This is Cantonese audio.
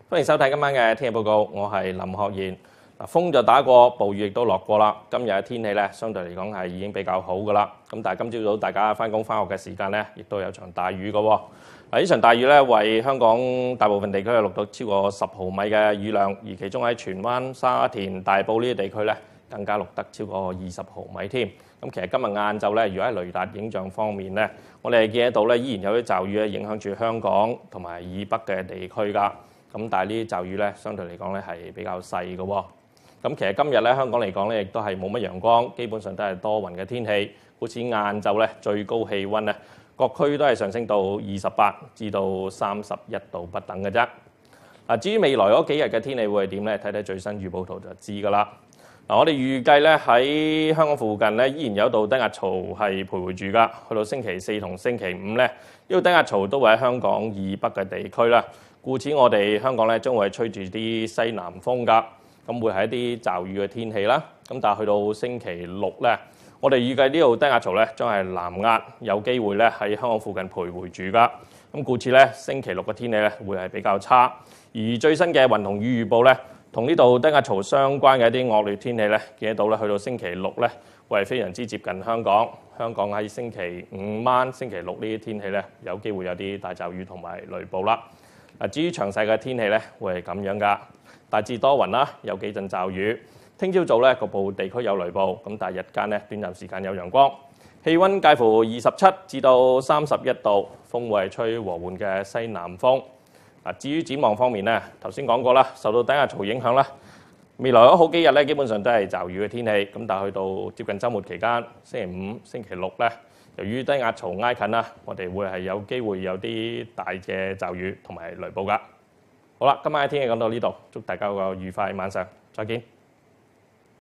歡迎收睇今晚嘅天氣報告，我係林學賢。風就打過，暴雨亦都落過啦。今日嘅天氣咧，相對嚟講係已經比較好噶啦。咁但係今朝早大家翻工翻學嘅時間咧，亦都有場大雨嘅喎。呢場大雨咧，為香港大部分地區錄到超過10毫米嘅雨量，而其中喺荃灣、沙田、大埔呢啲地區咧，更加錄得超過20毫米添。咁其實今日晏晝咧，如果喺雷達影像方面咧，我哋係見得到咧，依然有啲驟雨咧影響住香港同埋以北嘅地區㗎。咁但係呢啲驟雨咧，相對嚟講咧係比較細嘅喎。咁其實今日咧香港嚟講咧，亦都係冇乜陽光，基本上都係多雲嘅天氣。好似晏晝咧最高氣温咧，各區都係上升到28至到31度不等嘅啫。嗱，至於未來嗰幾日嘅天氣會係點咧？睇睇最新預報圖就知㗎啦。嗱，我哋預計咧喺香港附近咧，依然有一道低壓槽係徘徊住㗎。去到星期4同星期5咧，呢道低壓槽都會喺香港以北嘅地區啦。故此，我哋香港咧將會係吹住啲西南風㗎，咁會係一啲驟雨嘅天氣啦。咁但係去到星期6咧，我哋預計呢度低壓槽咧將係南壓，有機會咧喺香港附近徘徊住㗎。咁故此咧，星期6嘅天氣咧會係比較差。而最新嘅雲同雨預報咧，同呢度低壓槽相關嘅一啲惡劣天氣咧，見得到咧，去到星期6咧會係非常之接近香港。香港喺星期5晚、星期6呢啲天氣咧，有機會有啲大驟雨同埋雷暴啦。至於詳細嘅天氣咧，會係咁樣㗎，大致多雲啦，有幾陣驟雨。聽朝早咧，局部地區有雷暴，咁但係日間咧，短暫時間有陽光。氣温介乎27至到31度，風會係吹和緩嘅西南風。至於展望方面咧，頭先講過啦，受到低壓槽影響啦，未來嗰好幾日咧，基本上都係驟雨嘅天氣。咁但係去到接近週末期間，星期5、星期6咧，由於低壓槽挨近啦，我哋會係有機會有啲大嘅驟雨同埋雷暴㗎。好啦，今晚嘅天氣講到呢度，祝大家有個愉快晚上，再見。